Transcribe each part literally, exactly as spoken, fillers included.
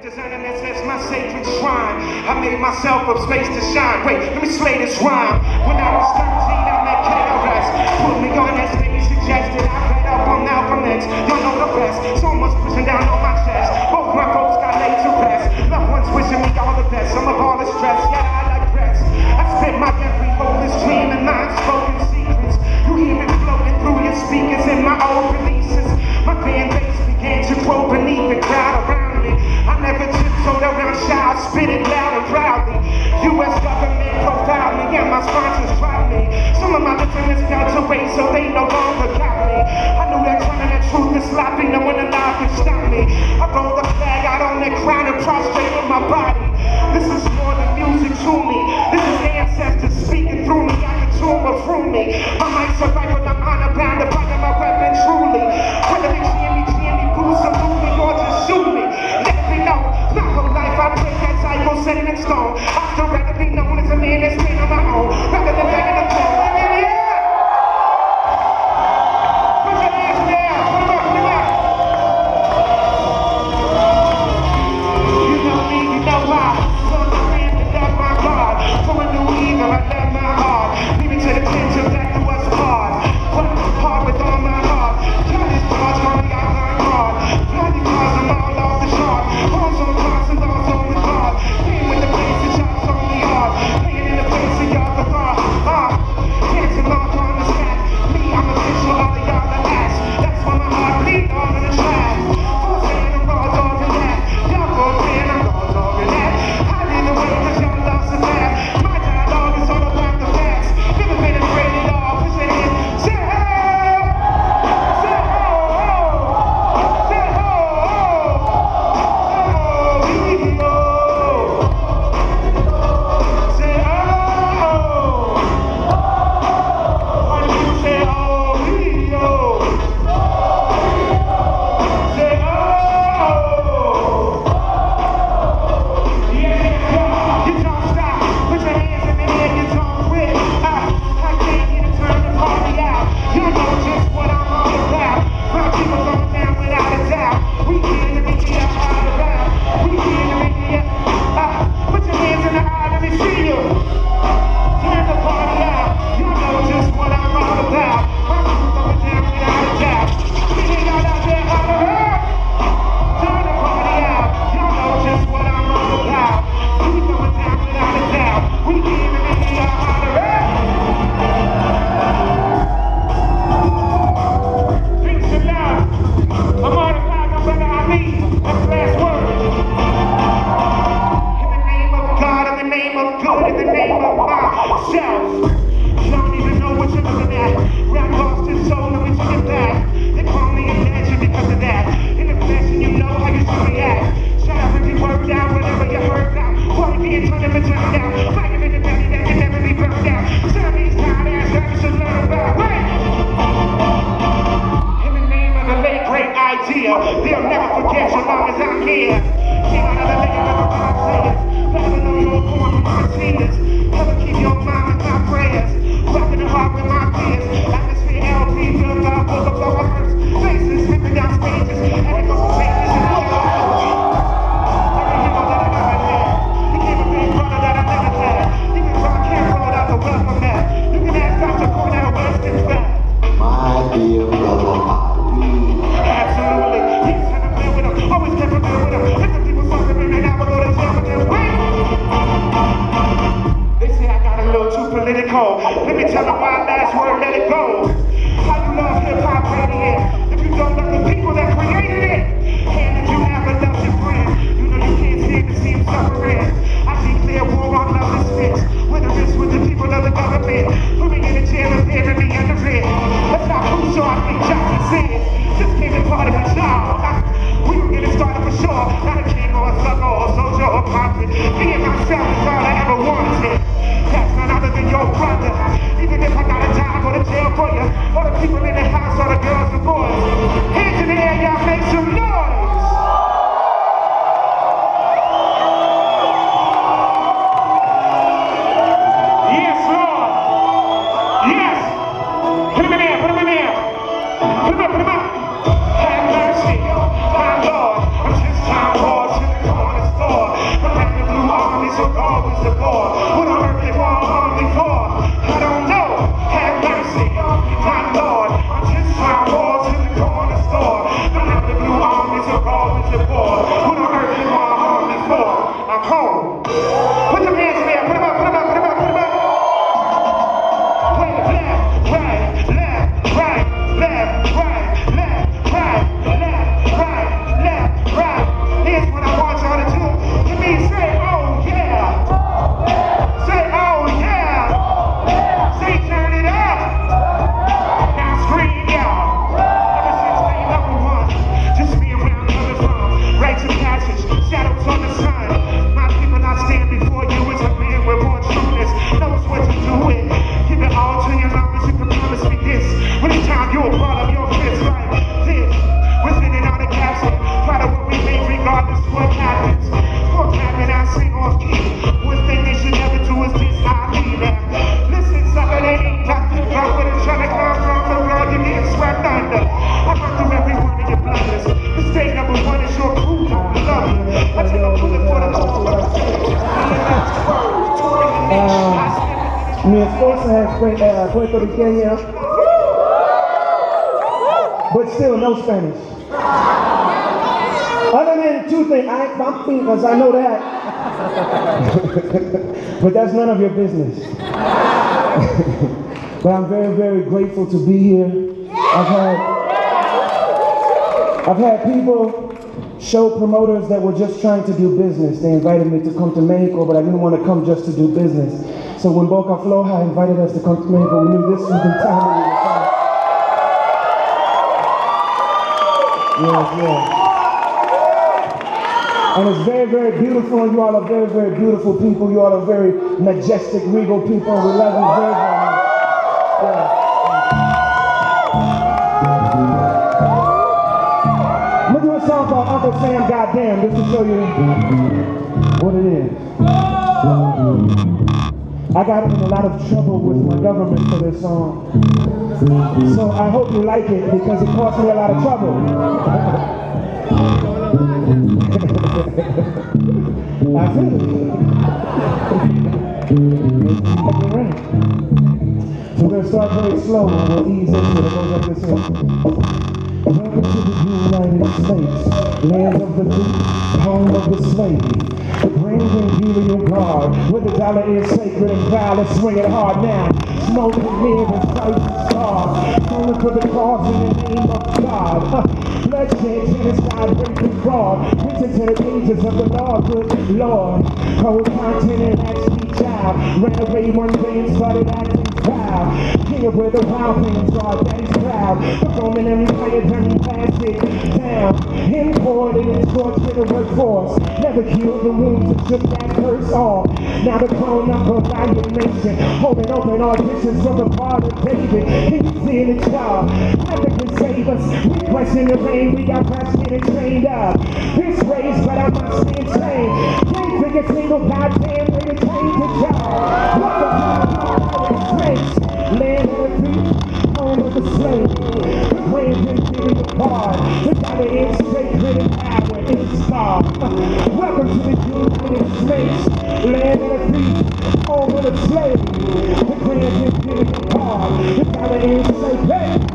Designing this as my sacred shrine. I made myself a space to shine. Wait, let me slay this rhyme. When I was thirteen, I met K R S. Put me on that stage, suggested I read up on Malcolm X. Y'all know the rest. So much pushing down on my chest. Both my folks got laid to rest. Loved ones wishing me all the best. Some of all the stress, yeah, I digress. I spit my every hopeless dream and my unspoken secrets. You hear it floating through your speakers in my old releases. My fan base began to grow beneath the crowd around me. I never tiptoed around shy, I spit it loud and proudly. U S government profiled me and my sponsors dropped me. Some of my defendants fell to waste, so they no longer got me. I knew that telling the truth is sloppy, no one alive can stop me. I roll the flag out on that ground and prostrate with my body. This is more than music to me. This is ancestors speaking through me. I can tune or through me. My mic's a right, but I'm honor bound to find my weapon truly. Whether they see me, see me, boost, salute me, or just shoot me. Let me know, my whole life I break that cycle, set it in stone. I'd still rather be known as a man that's made on my own, rather than begging the throne. Put your hands down, put them up, put them up. You know me, you know why. Love my friends and love my God. For a new evil, I love my heart. Leave me to the pen till that do us hard. Work hard with all my heart. Turn this bars, mommy, I learn hard. Bloody cars, I'm all off the chart. Homes on cars and dogs on the car. Playing with the bass and shots on the yard. Playing in the face of y'all the bar. Ah, dancing off on the stack. Me, I'm official, all of y'all the ass. That's why my heart bleed all in the trash. Full saying I'm raw dog in that. Y'all go saying I'm raw dog in that. I lead the way cause y'all lost the back. My dialogue is all about the facts. Never been afraid at all. Push it in. Say ho! Say ho! Say ho! Oh, we go. Say oh! Why don't you say oh, we go? Say oh! Yeah, yeah, you don't stop. Put your hands in the air, you don't quit. I, I can't get a turn to party out. You know just what I'm all about. My people going down without a doubt. We here to make it all around. We here to make it uh, put your hands in the eye, let me see you. Turn the party out. You know just what I'm all about. My people going down without a doubt. We ain't got out there all around. Turn the party out. You know just what I'm all about. We going down without a doubt. We here to make it all around. Drinks are loud. I'm on the clock, I'm brother Ali. That's the last word. In the name of God, in the name of good, in the name of myself. You don't even know what you're looking at. Rap lost his soul and we took it back. They call me a legend because of that. In the flesh and you know how you should react. Shut up every word down, whatever you heard out. Party being turned up and turned down. Fire in the belly that can never be burned out. Some of these tired ass rappers should learn about. Wait! In the name of the late great idea, they'll never forget so long as I'm here. Came out of the lake of the rock singers. Better know you're born from Martinez. Never keep your mind with my prayers. Rocking the heart with my peers. Atmosphere L P, built up full of lovers. Faces ripping down stages. And it goes from faces and all over. Every hero that I ever had. He gave a big brother that I never had. Even Ron Campbell without the welcome mat. You can ask Doctor Cornell West in fact. My dear brother Ali. Absolutely. He's had a man with him. Always kept a man with him. the board. What on earth they want to harm me for? I don't know. Have mercy, my Lord. I'm just trying to walk to the corner store. Don't have the blue armies are always aboard. What on earth they want to harm me for? I'm home. Put them hands in there. Put them up, put them up, put them up, put them up. Wait, left, right, left, right, left, right, left, right, left, right, left, right. Here's what I want y'all to do. You mean say, oh yeah. Say, oh yeah. Say, turn it up. Now scream, y'all. Ever since day number one, just me around coming from rites of passage, shadows on the sun. My people, I stand before you as a man with more trueness. Knows what to do with. Give it all to your lovers. You can promise me this. When it's time, you'll ball up your fist like this. Within it on the caption. Proud of what we made, regardless what happens. For capping, I sing off key. One thing they should never do is diss I leave that. Listen, sucker, they ain't got to go where it's trying to come from. The world you get swept under. I run through every one of your blunders. Mistake number one is your crew. I love you. I take a bullet for the Lord. Mi esposa es uh, puertorriqueña, but still no Spanish. Other than two things, I ain't bumping because I know that. But that's none of your business. But I'm very, very grateful to be here. I've had, I've had people, show promoters that were just trying to do business. They invited me to come to Mexico, but I didn't want to come just to do business. So when Boca Floja invited us to come to Mexico, we knew this was the time we were coming. Yes, yes. And it's very, very beautiful, and you all are very, very beautiful people. You all are very majestic, regal people, and we love you very, very much. Yeah. I'm gonna do a song called Uncle Sam Goddamn, just to show you what it is. I got in a lot of trouble with my government for this song. So I hope you like it because it cost me a lot of trouble. I feel it. So we're going to start very slow and we'll ease into it. It goes like this here. Welcome to the United States, land of the free, home of the slave. The grand imperial guard, where the dollar is sacred and violence swinging hard now. Smoke and live and fight and starve, calling for the cause in the name of God. Bloodshed, genocide, rape and fraud, written to the pages of the law, good Lord. Cold continent actually child, ran away one day and started acting proud. Here where the wild things are, daddy's proud. The Roman Empire turning past it down. Imported and tortured with the workforce, never killed the wounds and took that curse off. Now the grown up of our nation, holding open auditions from the part of David. Can you feel it, y'all? Nothing can save us. We question the rain, we got passionate and trained up. This race, but I must be insane. Can't think a single goddamn way to change the job. Welcome to the place, land of the free, home of the slave. The grand imperial guard, the dollar is sacred and power is God. Welcome to the United States, land of the free, home of the slave. The grand imperial guard, the dollar is sacred.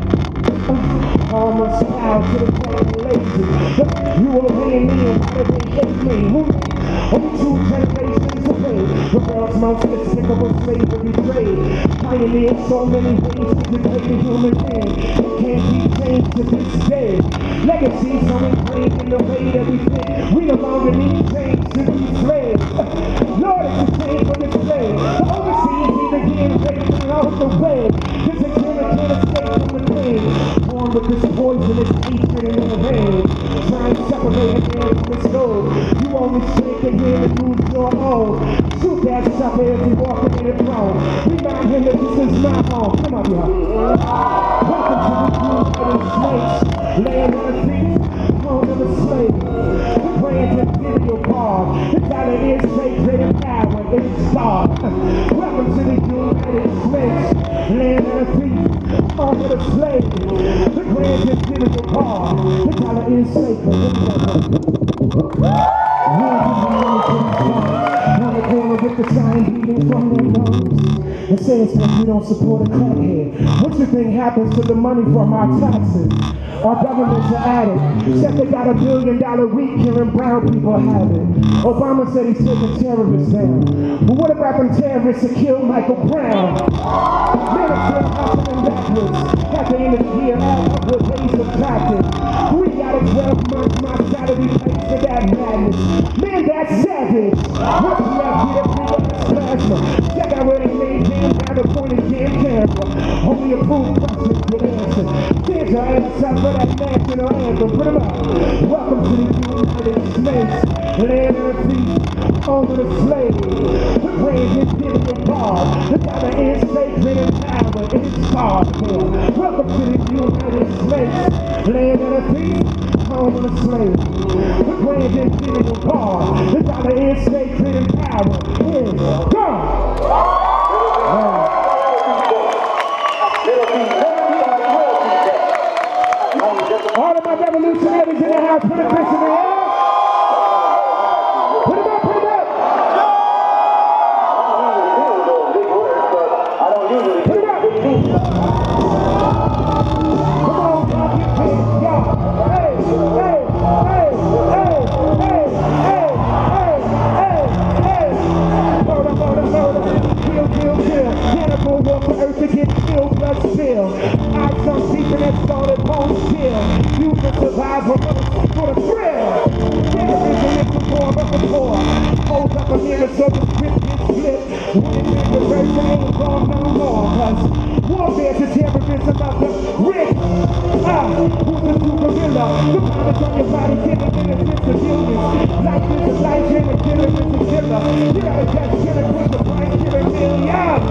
Almost proud to the grand lazy. You will hear me and why they hate me. Only two generations to pay. The world's most despicable slavery trade. Pioneered so many ways to degrade the human being. It can't be changed to this day. Legacy so ingrained in the way that we think. We no longer need change to be slaves. Lord, it's a shame for this slave. The overseas either getting raped out the way. This a killer can't escape from the pain. Born with this poisonous hatred in the vein. Try and separate a man from his gold. You only shake a hand and lose your own. Shoot that sucker if you walk in the throne. Remind him that this is my home. Come on, y'all. Welcome to the United States, land of the free, home of the slave. The grand imperial guard, the dollar is sacred and power is God. Welcome to the United States, land of the free, home of the slave. The grand imperial guard, the dollar is sacred and power. On the corner with the sign beating from their nose and say it's because we don't support a crackhead. What you think happens to the money from our taxes? Our government's an addict. Said they got a billion dollar week hearing brown people have it. Obama said he's taking terrorists down. But what about them terrorists that killed Michael Brown? Men are still hopping backwards. At the end of the year, all with days of practice. We got a twelve months, my salary pays for that madness. Man, that's savage. What's left with a big plasma? Check out where they made him down the point of damn camera. Only approved questions get answered. Stand your ass up for that national anthem. Put 'em up. Welcome to the United States. Land of the free, home of the slave. The brave is giving the bar. The dollar is sacred and power is God. Welcome to the United States. Land of the free, home of the slave. The brave is giving the bar. The dollar is sacred and power is God. All of my revolutionaries in the house, put a fist in the air. Put it up, put it up. Put it up. Come on, y'all, get paid, y'all. Hey, hey, hey, hey, hey, hey, hey, hey, hey. Murder, murder, murder. Kill, kill, kill. Cannibal walk the earth to get killed, blood spill. Eyes on deep and that started bones kill. You can survive for the thrill. Terrorism is the form of the poor. Hold up a mirror so the script gets split. When it make the version ain't gone no more. Cause warfare to terrorism about the rich. Ah, who's the true gorilla? The powers on your body killing innocent civilians. Life is a life and a killer is a killer. You gotta catch killer with the blind killer million.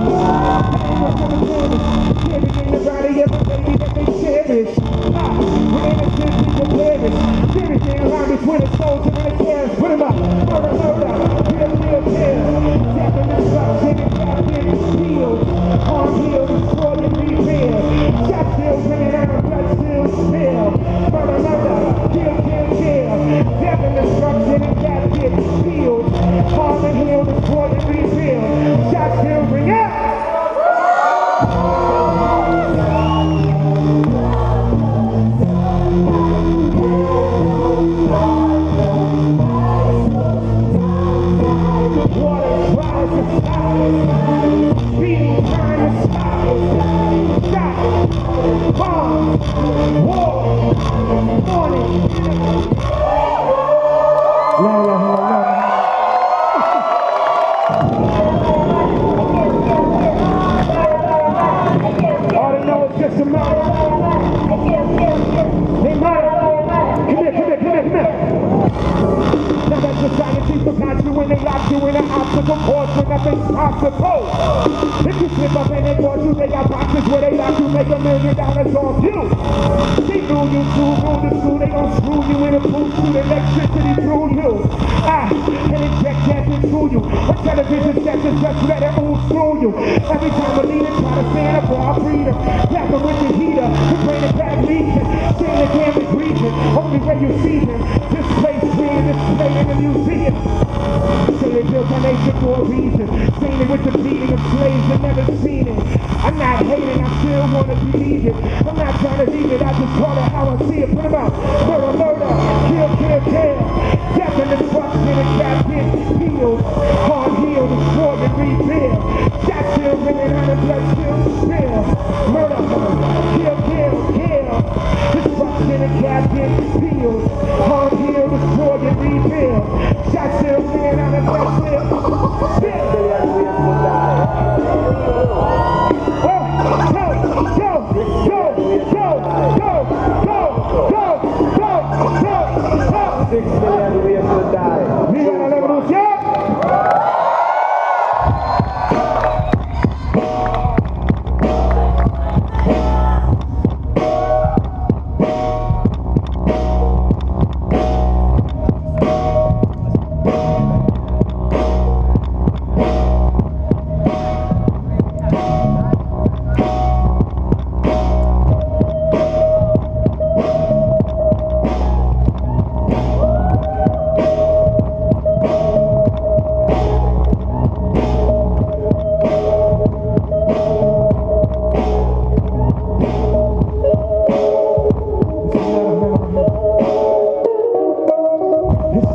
Carrying the body of a baby that they cherish. Ah, when innocent people perish. Everything around us with a soldier and a carriage. Put him up. Murder, murder. Kill, kill, kill. Death and destruction and captain healed. Arm healed, destroy and rebuild. Shot still ringing out and blood still spill. Murder, murder. Kill, kill, kill. Death and destruction and captain healed. Arm and heal, destroy and rebuild. Shot still ring out. Beating time and style. Shot, bomb, war, morning. La la la la. All they know is just a matter. They matter. Come here, come here, come here, come here. Now that society forgot you when they locked you in an obstacle course when nothing's possible. If you slip up and they caught you, they got boxes where they lock you, make a million dollars off you. They knew you too, rule the school, they gon' screw you in a booth, shoot electricity through you. Ah, and inject gas into you. A television set to just let it all through you. Every time a leader try to stand up for our freedom, black them with the heater, the brain and back leaking, stand the damage breathing, only way you see him, this place being displayed in the museum. Say they built our nation for a reason, seen it with the beating of slaves and never seen it. I'm not hating, I still wanna believe it. I'm not trying to leave it, I just call it how I see it. Put 'em out, murder, murder, kill, kill, kill. Death and destruction and captain healed. Hard healed, destroy and rebuild. Shot still ringing out and blood still spill. Murder, kill, kill, kill. Destruction and captain healed. Hard healed, destroy and rebuild. Shot still ringing out and blood still spill. Six million ways to die. Viva la revolución!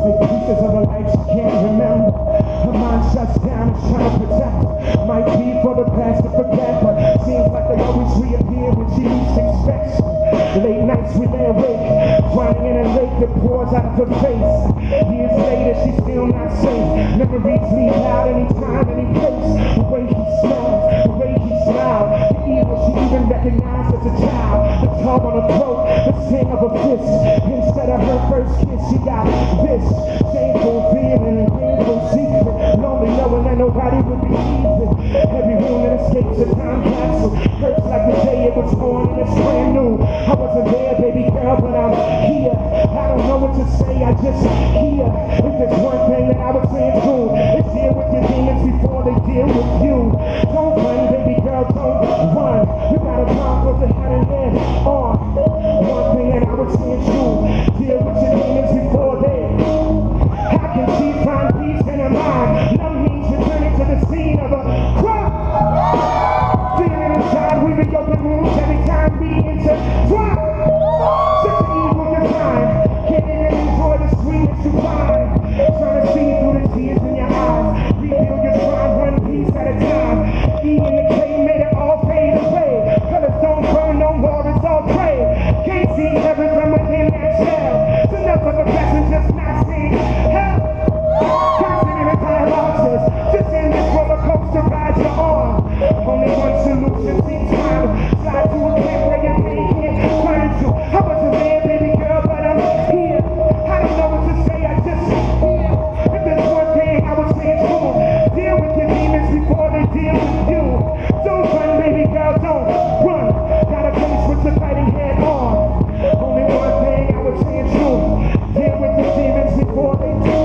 cosmic pieces of a life she can't remember. Her mind shuts down and trying to protect her. Might be for the past to forget, but seems like they always reappear when she least expects them. Late nights we lay awake, crying in a lake that pours out of her face. Years later she's still not safe. Memories leave out anytime, any place. The way he smells, the way he smiled, the evil she even recognized as a child. The tug on her throat, the sting of a fist. Instead of her first kiss she got this shameful feeling and painful secret. Lonely knowing that nobody would be easy. Every room that escapes a time capsule hurts like the day it was born and it's brand new. I wasn't there, baby girl, but I'm here. I don't know what to say, I just hear. If there's one thing that I would say it's true, it's deal with your demons before they deal with you. Don't run, baby girl, don't run. You got a bomb for the head and head on. One thing that I would say it's true, deal with your demons before they. How can she find peace in her mind? Love means returning to the scene of a crime. Feeling inside, we reopen wounds every time we intertwine. Such an evil design, can't even enjoy the sweetness you find. Trying to see through the tears in your eyes. Rebuild your shrine one piece at a time. E and the K made it all fade away. Colors don't burn no more, it's all gray. Can't see heaven from within that shell. It's enough of a blessing, just not seeing hell. Constant in a paralysis, just in this roller coaster ride you're on. Only one solution seems time. Slide to a camp where your pain can't find you. I wasn't there, baby girl, but I'm here. I don't know what to say, I just hear. If there's one thing I would say it's true, deal with your demons before they deal with you. Don't run, baby girl, don't run. Got a face with the fighting head on. Only one thing I would say it's true, deal with your demons before they do.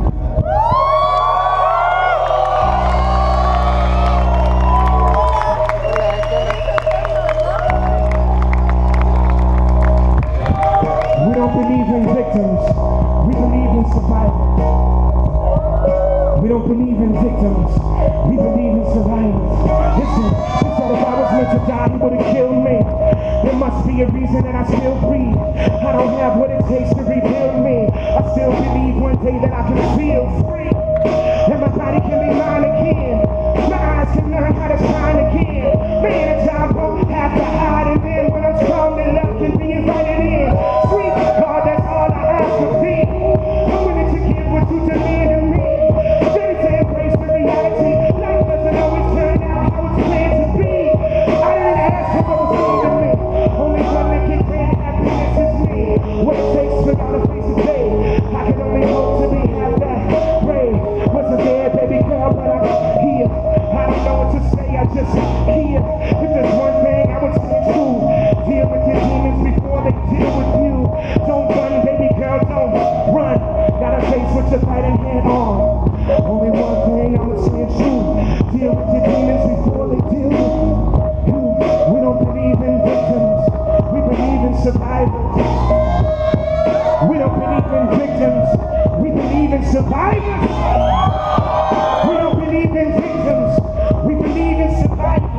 We don't believe in victims, we believe in survivors. We don't believe in victims, we believe in survivors. Listen, she said if I was meant to die, he would have killed me. There must be a reason that I still breathe. I don't have what it takes to rebuild me. I still believe one day that I can feel free. And my body can be mine again. My eyes can learn how to shine again. Man, a job won't have to hide, and then when I'm strong enough can be invited in. Sweet God, that's all I ask to be. I'm willing to give what you demand of me. Ready to embrace the reality. Life doesn't always turn out how it's planned to be. I didn't ask for what was wrong with me. Only one that can grant happiness is me. What it takes without a face to day. I can only hope to be half that brave. Wasn't there, baby girl, but I'm here. I don't know what to say, I just hear. If there's one thing I would say true, deal with your demons before they deal with you. Don't run, baby girl, don't run. Got a face with your fighting head on. Only one thing I would say true, deal with your demons before they deal with you. We don't believe in victims, we believe in survivors. We don't believe in victims, we believe in survivors. We don't believe in victims, we believe in survivors.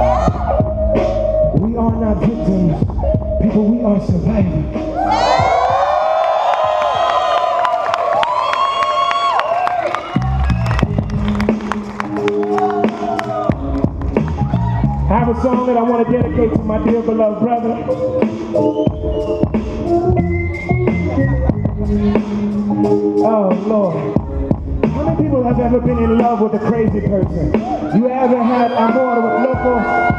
We are not victims, people, we are survivors. I have a song that I want to dedicate to my dear beloved brother. Oh, Lord. How many people have ever been in love with a crazy person? You ever had amor with loco?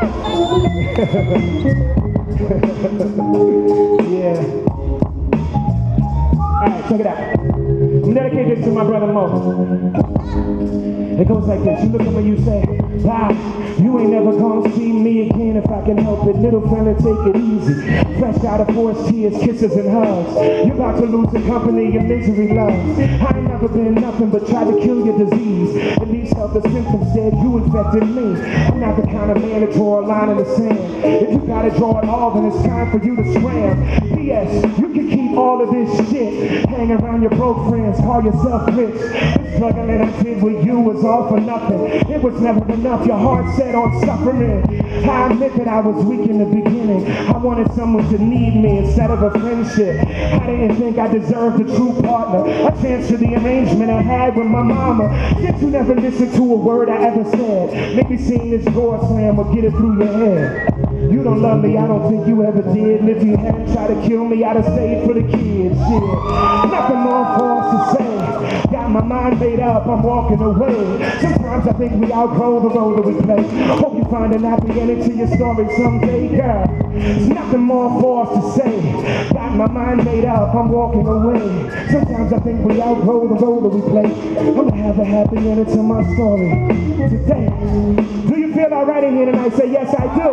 Yeah. Alright, check it out. I'm dedicating this to my brother Mo. It goes like this. You look at me, you say, wow, you ain't never gonna see me again if I can help it. Little fella, take it easy. Fresh out of forced tears, kisses and hugs. You're about to lose the company your misery loves. I ain't never been nothing but tried to kill your disease. At least help the symptoms dead, you infected me. I'm not the kind of man to draw a line in the sand. If you gotta draw it all, then it's time for you to scram. P S You can keep all of this shit. Hang around your broke friends, call yourself rich. The struggling I did with you was all for nothing. It was never enough, your heart set on suffering. I admit that I was weak in the beginning. I wanted someone to need me instead of a friendship. I didn't think I deserved a true partner, a chance to the arrangement I had with my mama. Yet you never listened to a word I ever said. Maybe seeing this door slam will get it through your head. You don't love me, I don't think you ever did. And if you hadn't tried to kill me, I'd have stayed for the kids. Shit, nothing more for us to say. Got my mind made up, I'm walking away. Sometimes I think we outgrow the role that we play. Hope you find an happy ending to your story someday, girl. There's nothing more for us to say. Got my mind made up, I'm walking away. Sometimes I think we outgrow the role that we play. I'm gonna have a happy ending to my story today. Do you feel alright in here tonight? Say yes, I do.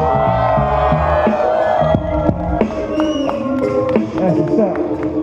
That's what's up.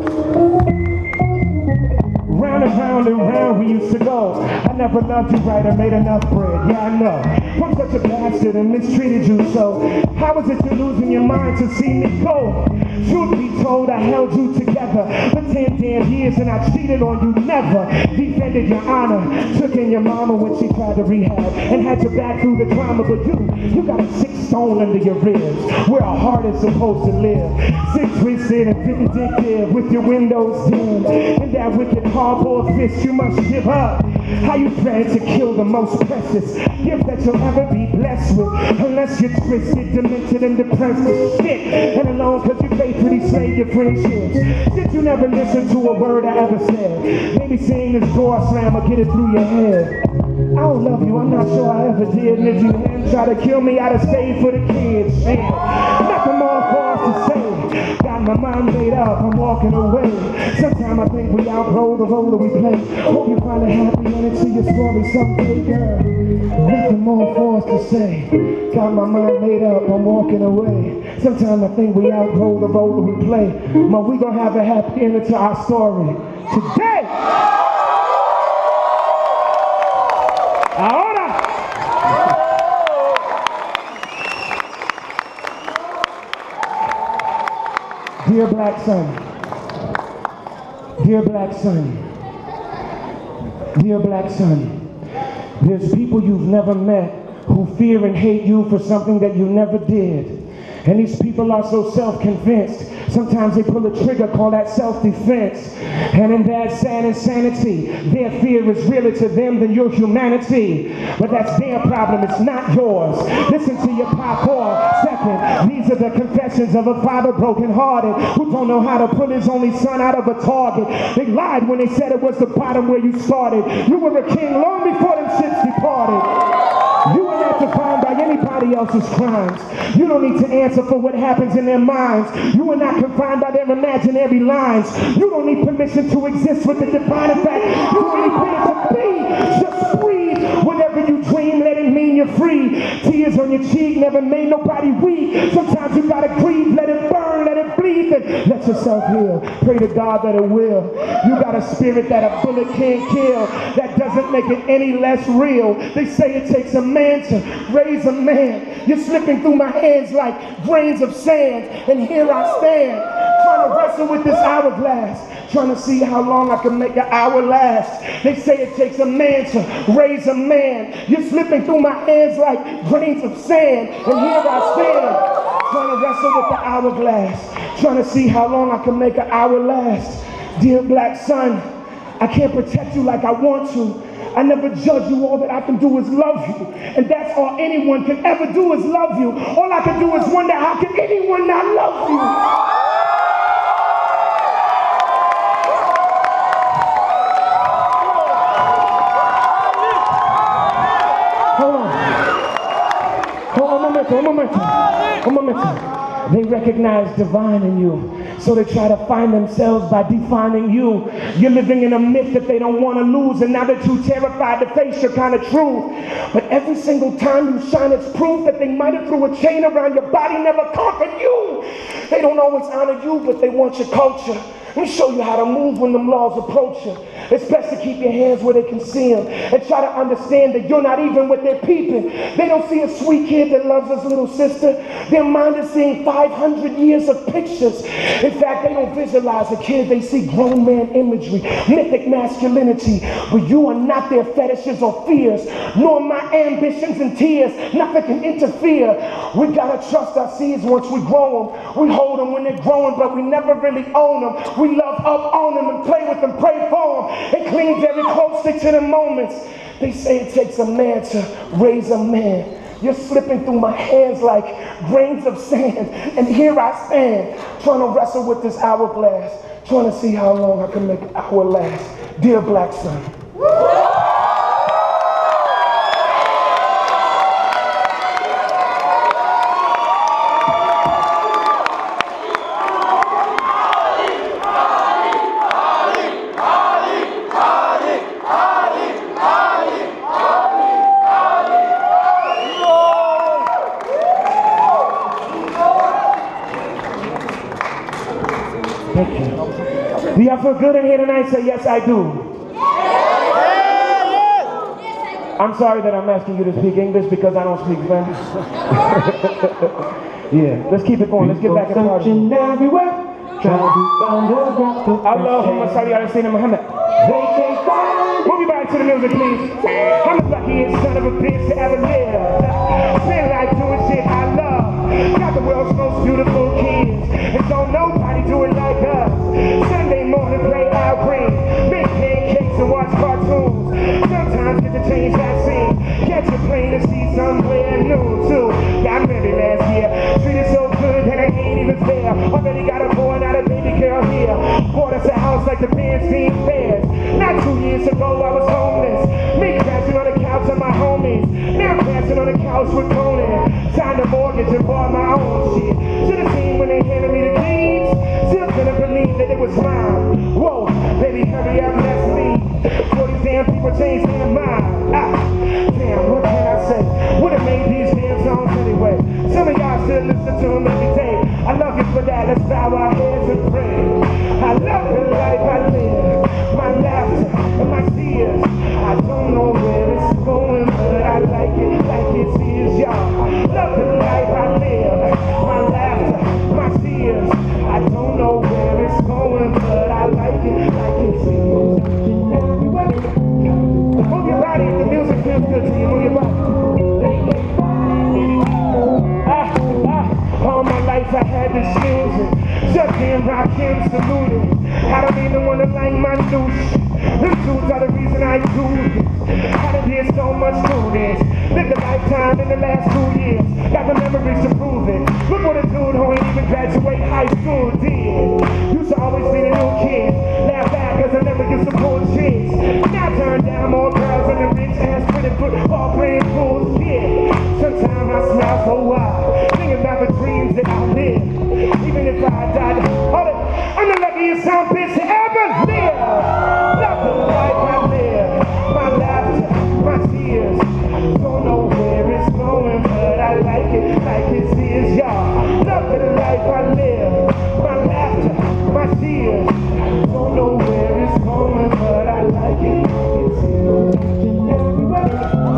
Round and round and round we used to go. I never loved you right or made enough bread. Yeah, I know. I'm such a bastard and mistreated you so. How is it you're losing your mind to see me go? Truth be told, I held you together for ten damn years and I cheated on you. Never defended your honor. Took in your mama when she tried to rehab and had your back through the trauma. But you, you got a six stone under your ribs where our heart is supposed to live. Sick, twisted, and vindictive with your windows dim and that wicked cardboard fist you must give up. How you plan to kill the most precious gift that you'll ever be blessed with, unless you're twisted, demented, and depressed as shit, and alone cause you faithfully slave your friendships. Did you never listen to a word I ever said? Maybe seeing this door slam will get it through your head. I don't love you, I'm not sure I ever did. And if you hadn't tried to kill me, I'd have stayed for the kids. Shit. Nothing more for us to say. Got my mind made up, I'm walking away. Sometimes I think we outgrow the role that we play. Hope you find a happy ending to your story someday, girl. Nothing more for us to say. Got my mind made up, I'm walking away. Sometimes I think we outgrow the role that we play. But we gonna have a happy ending to our story today. Ahora. Dear black son, dear black son, dear black son, there's people you've never met who fear and hate you for something that you never did. And these people are so self-convinced. Sometimes they pull a trigger, call that self-defense. And in that sad insanity, their fear is realer to them than your humanity. But that's their problem, it's not yours. Listen to your papa. Second, these are the confessions of a father broken-hearted who don't know how to pull his only son out of a target. They lied when they said it was the bottom where you started. You were a king long before them ships departed. You were not defined by anybody else's crimes. You don't need to answer for what happens in their minds. You are not confined by their imaginary lines. You don't need permission to exist with the divine effect. You don't need permission to be. Just breathe. Whatever you dream, let it mean you're free. Tears on your cheek never made nobody weak. Sometimes you gotta grieve, let it burn, let it bleed, and let yourself heal. Pray to God that it will. You got a spirit that a bullet can't kill. That doesn't make it any less real. They say it takes a man to raise a man. You're slipping through my hands like grains of sand, and here I stand, trying to wrestle with this hourglass, trying to see how long I can make an hour last. They say it takes a man to raise a man. You're slipping through my hands like grains of sand, and here I stand, trying to wrestle with the hourglass, trying to see how long I can make an hour last. Dear black son, I can't protect you like I want to. I never judge you. All that I can do is love you. And that's all anyone can ever do is love you. All I can do is wonder, how can anyone not love you? Hold on. Hold on, un momento, un momento. Un momento. They recognize divine in you, so they try to find themselves by defining you. You're living in a myth that they don't want to lose, and now they're too terrified to face your kind of truth. But every single time you shine, it's proof that they might have threw a chain around your body, never conquered you. They don't always honor you, but they want your culture. Let me show you how to move when them laws approach you. It's best to keep your hands where they can see them and try to understand that you're not even what they're peeping. They don't see a sweet kid that loves his little sister. Their mind is seeing five hundred years of pictures. In fact, they don't visualize a kid. They see grown man imagery, mythic masculinity. But you are not their fetishes or fears, nor my ambitions and tears. Nothing can interfere. We gotta trust our seeds once we grow them. We hold them when they're growing, but we never really own them. We love up on them and play with them, pray for them, and cling very closely to the moments. They say it takes a man to raise a man. You're slipping through my hands like grains of sand, and here I stand, trying to wrestle with this hourglass, trying to see how long I can make an hour last. Dear Black Son. Thank you. Do y'all feel good in here tonight? Say yes, I do. I'm sorry that I'm asking you to speak English because I don't speak Spanish. Yeah, let's keep it going. Let's get back in the party. Everywhere, Allahumma salli ala Sayyidina Muhammad. They can't find. Move your body to the music, please. I'm the luckiest son of a bitch to ever live. Feel like doing shit I love. Got the world's most beautiful kids, and don't nobody do it like us. Sunday morning, play Al Green, make pancakes and watch cartoons. Sometimes get to change that scene. Catch a plane to see somewhere new too. Got married last year, treated so good that I ain't even fair. Already got a boy, not a baby girl here. Bought us a house like the Pants Team Fairs. Not two years ago I was homeless. Me crashing on the couch of my homies. Now crashing on the couch with Conan. Signed a mortgage and bought my own shit. Should've seen when they handed me the keys. Still couldn't believe that it was mine. Whoa, baby, hurry up, let's leave. For these damn people change their mind. Ah, damn, what can I say? Would've made these damn songs anyway. Some of y'all still listen to them every day. I love you for that, let's bow our heads and pray. I love the life I live, my laughter and my tears. I don't know where it's going, but I like it like it's is, y'all. I love the life I live, my laughter, my tears. I don't know where it's going, but I like it like it's is. Move your body if the music feels good to you. Move your body. Ah, ah, all my life I had this music. Just in rock and saluting. I don't even want to like my new shit. Them dudes are the reason I do this. I done did so much to this. Lived a lifetime in the last two years. Got the memories to prove it. Look what a dude who ain't even graduate high school did. Used to always be the new kid. Laugh back cause I never get some cool chicks. Now turn down more girls and the rich ass pretty football playing cool shit. Sometimes I smile so wild, thinking about the dreams that I live. Even if I died, hold it, I'm the luckiest son bitch to ever live. Love the life I live, my laughter, my tears. I don't know where it's going, but I like it like it is, y'all. Love the life I live, my laughter, my tears. I don't know where it's going, but I like it like it is. Everybody.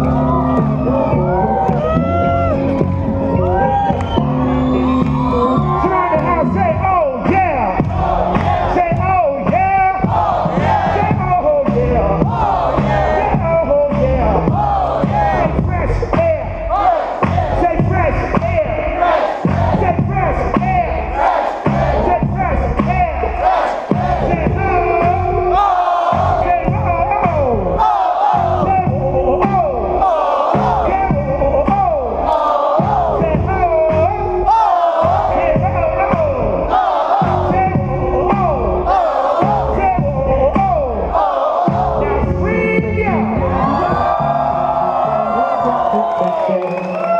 Say oh yeah, say oh yeah, say oh yeah, say oh yeah, say fresh air, say fresh air, say fresh air, say fresh air, say oh, say oh, say oh, say oh, oh, oh.